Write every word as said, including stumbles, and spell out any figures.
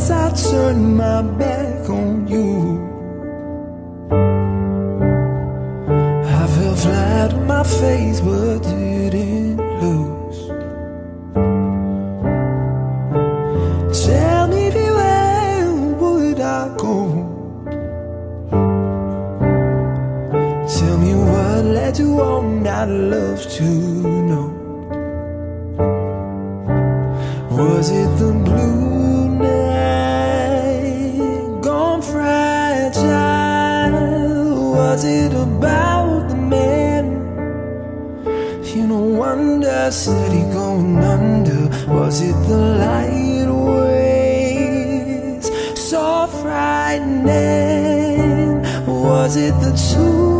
guess I turned my back on you. I fell flat on my face but didn't lose. Tell me where would I go? Tell me what led you on, I'd love to know. Was it the blue night gone fragile? Was it about the man? You no wonder said he going under. Was it the light waves so frightening? Was it the two